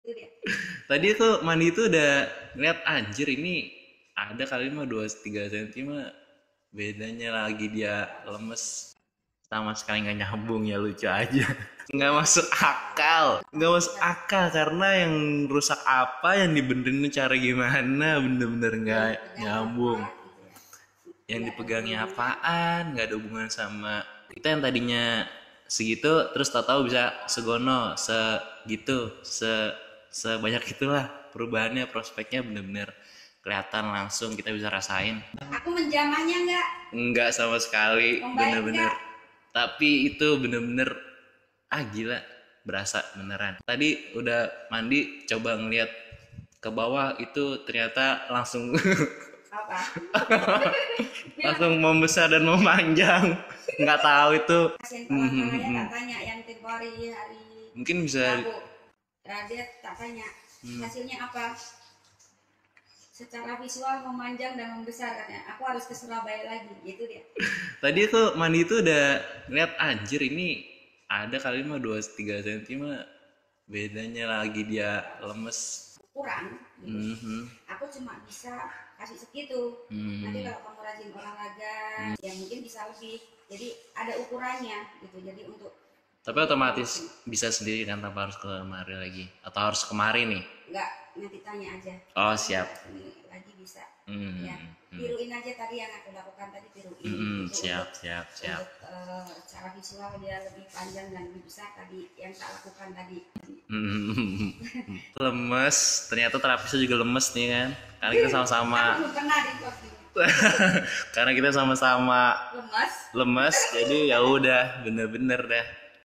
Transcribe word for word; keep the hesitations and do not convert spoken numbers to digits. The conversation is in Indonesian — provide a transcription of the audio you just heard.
Itu dia. Tadi tuh mandi tuh udah ngeliat anjir ini ada kali mah dua tiga senti mah bedanya lagi dia lemes sama sekali nggak nyambung ya lucu aja nggak masuk akal nggak masuk akal karena yang rusak apa yang dibenerin tuh cara gimana bener-bener nggak nyambung yang dipegangnya apaan nggak ada hubungan sama kita yang tadinya segitu terus tahu-tahu bisa segono segitu se sebanyak itulah perubahannya prospeknya bener-bener kelihatan langsung kita bisa rasain. Aku menjamahnya enggak? Enggak sama sekali bener-bener tapi itu bener-bener ah gila berasa beneran tadi udah mandi coba ngeliat ke bawah itu ternyata langsung Apa? langsung membesar dan memanjang nggak tahu itu Pasien pelaksananya tak tanya yang tempo hari hari mungkin bisa Rabu. Radia tak tanya hasilnya apa, secara visual memanjang dan membesar katanya. Aku harus ke Surabaya lagi, gitu dia. Tadi tuh mandi tuh udah ngeliat anjir ini ada kali mah dua tiga senti mah bedanya lagi dia lemes Kurang gitu. mm-hmm. Aku cuma bisa kasih segitu. mm-hmm. Nanti kalau kamu rajin olahraga mm-hmm. ya mungkin bisa lebih. Jadi ada ukurannya gitu. Jadi untuk tapi otomatis bisa sendiri kan tanpa harus kemari lagi atau harus kemari nih? Enggak, nanti tanya aja. Oh siap. Ini lagi bisa. Mm-hmm. Ya, tiruin aja tadi yang aku lakukan tadi tiruin. Mm-hmm. Gitu, siap, untuk, siap, siap. Untuk uh, cara visual dia lebih panjang dan lebih besar tadi yang tak lakukan tadi. Mm-hmm. Lemes, ternyata terapisnya juga lemes nih kan? Karena kita sama-sama. Aku pernah di waktu karena kita sama-sama lemas. Lemes, jadi ya udah bener-bener dah.